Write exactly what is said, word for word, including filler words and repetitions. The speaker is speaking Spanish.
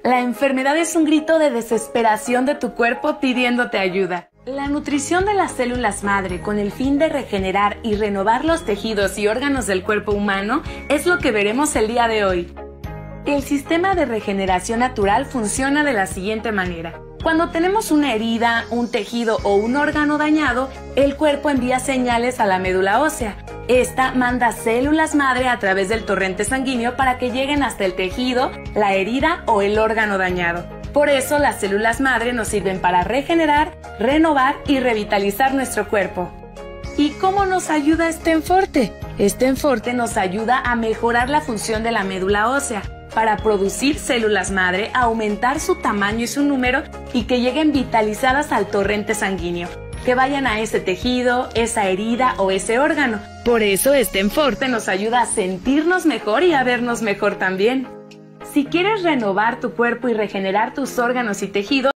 La enfermedad es un grito de desesperación de tu cuerpo pidiéndote ayuda. La nutrición de las células madre con el fin de regenerar y renovar los tejidos y órganos del cuerpo humano es lo que veremos el día de hoy. El sistema de regeneración natural funciona de la siguiente manera. Cuando tenemos una herida, un tejido o un órgano dañado, el cuerpo envía señales a la médula ósea. Esta manda células madre a través del torrente sanguíneo para que lleguen hasta el tejido, la herida o el órgano dañado. Por eso las células madre nos sirven para regenerar, renovar y revitalizar nuestro cuerpo. ¿Y cómo nos ayuda Stenforte? Stenforte nos ayuda a mejorar la función de la médula ósea, para producir células madre, aumentar su tamaño y su número y que lleguen vitalizadas al torrente sanguíneo, que vayan a ese tejido, esa herida o ese órgano. Por eso Stenforte nos ayuda a sentirnos mejor y a vernos mejor también. Si quieres renovar tu cuerpo y regenerar tus órganos y tejidos,